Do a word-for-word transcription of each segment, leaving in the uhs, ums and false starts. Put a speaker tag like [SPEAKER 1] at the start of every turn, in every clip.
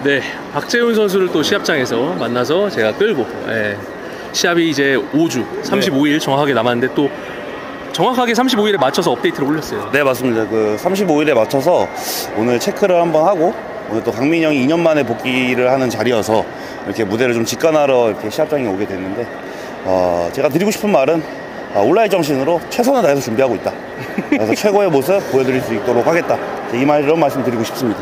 [SPEAKER 1] 네, 박재훈 선수를 또 시합장에서 만나서 제가 끌고, 예, 시합이 이제 오 주, 삼십오 일 정확하게 남았는데 또 정확하게 삼십오 일에 맞춰서 업데이트를 올렸어요.
[SPEAKER 2] 네, 맞습니다. 그 삼십오 일에 맞춰서 오늘 체크를 한번 하고, 오늘 또 강민이 형이 이 년 만에 복귀를 하는 자리여서 이렇게 무대를 좀 직관하러 이렇게 시합장에 오게 됐는데, 어, 제가 드리고 싶은 말은 어, 온라인 정신으로 최선을 다해서 준비하고 있다. 그래서 최고의 모습 보여드릴 수 있도록 하겠다. 이 말, 이런 말씀 드리고 싶습니다.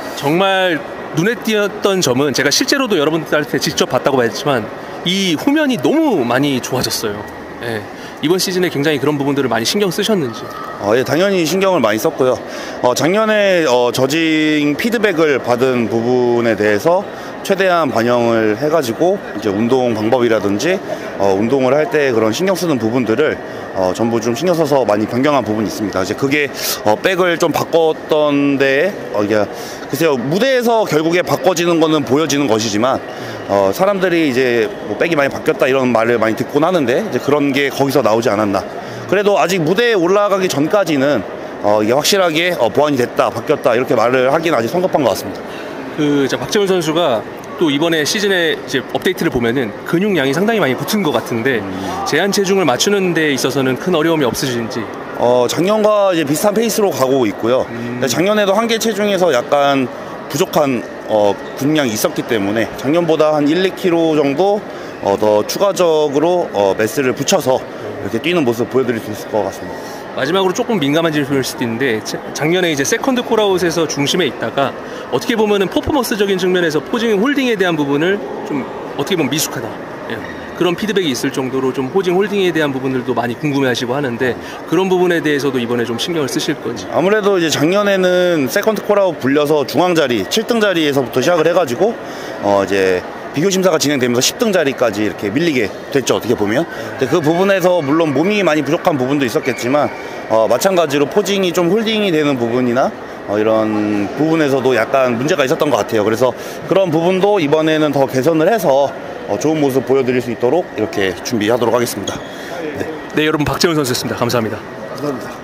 [SPEAKER 1] 정말 눈에 띄었던 점은 제가 실제로도 여러분들한테 직접 봤다고 말했지만 이 후면이 너무 많이 좋아졌어요. 예, 이번 시즌에 굉장히 그런 부분들을 많이 신경 쓰셨는지.
[SPEAKER 2] 어, 예, 당연히 신경을 많이 썼고요. 어, 작년에 어, 저징 피드백을 받은 부분에 대해서 최대한 반영을 해가지고 이제 운동 방법이라든지 어, 운동을 할 때 그런 신경 쓰는 부분들을 어, 전부 좀 신경 써서 많이 변경한 부분이 있습니다. 이제 그게 어, 백을 좀 바꿨던 데에 어, 이게 글쎄요, 무대에서 결국에 바꿔지는 거는 보여지는 것이지만 어, 사람들이 이제 뭐 백이 많이 바뀌었다 이런 말을 많이 듣곤 하는데 이제 그런 게 거기서 나오지 않았나. 그래도 아직 무대에 올라가기 전까지는 어, 이게 확실하게 어, 보완이 됐다, 바뀌었다 이렇게 말을 하기는 아직 성급한 것 같습니다.
[SPEAKER 1] 그 박재훈 선수가 또 이번에 시즌에 이제 업데이트를 보면은 근육량이 상당히 많이 붙은 것 같은데 음. 제한 체중을 맞추는 데 있어서는 큰 어려움이 없으신지.
[SPEAKER 2] 어, 작년과 이제 비슷한 페이스로 가고 있고요. 음. 작년에도 한계 체중에서 약간 부족한 어, 근육량이 있었기 때문에 작년보다 한 일, 이 킬로그램 정도 어, 더 추가적으로 어, 매스를 붙여서 이렇게 뛰는 모습 보여드릴 수 있을 것 같습니다.
[SPEAKER 1] 마지막으로 조금 민감한 질문일 수도 있는데 작년에 이제 세컨드 콜아웃에서 중심에 있다가 어떻게 보면은 퍼포먼스적인 측면에서 포징 홀딩에 대한 부분을 좀 어떻게 보면 미숙하다, 예, 그런 피드백이 있을 정도로 좀 포징 홀딩에 대한 부분들도 많이 궁금해하시고 하는데 그런 부분에 대해서도 이번에 좀 신경을 쓰실 건지.
[SPEAKER 2] 아무래도 이제 작년에는 세컨드 콜아웃 불려서 중앙 자리 칠 등 자리에서부터 시작을 해가지고 어 이제 비교 심사가 진행되면서 십 등 자리까지 이렇게 밀리게 됐죠, 어떻게 보면. 근데 그 부분에서 물론 몸이 많이 부족한 부분도 있었겠지만 어, 마찬가지로 포징이 좀 홀딩이 되는 부분이나 어, 이런 부분에서도 약간 문제가 있었던 것 같아요. 그래서 그런 부분도 이번에는 더 개선을 해서 어, 좋은 모습 보여드릴 수 있도록 이렇게 준비하도록 하겠습니다.
[SPEAKER 1] 네, 네, 여러분, 박재훈 선수였습니다. 감사합니다.
[SPEAKER 2] 감사합니다.